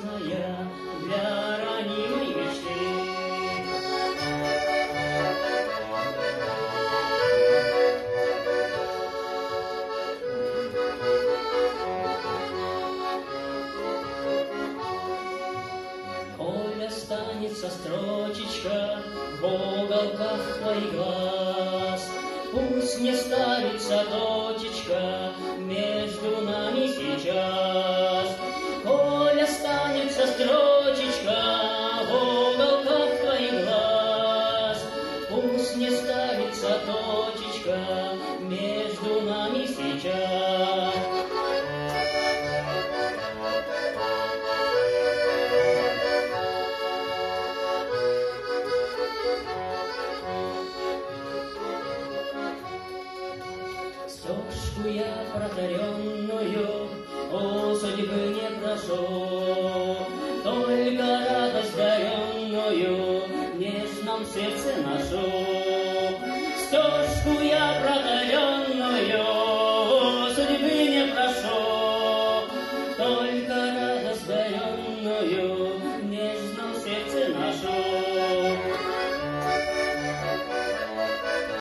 грустная для ранимой мечты. Коль останется строчечка в уголках твоих глаз, пусть не ставится точечка между нами сейчас. Коль останется строчечка в уголках твоих глаз, пусть не ставится точечка между нами сейчас. Стежку я протаренную у судьбы не прошу, только радость даренную в нежном сердце ношу. Стежку я протаренную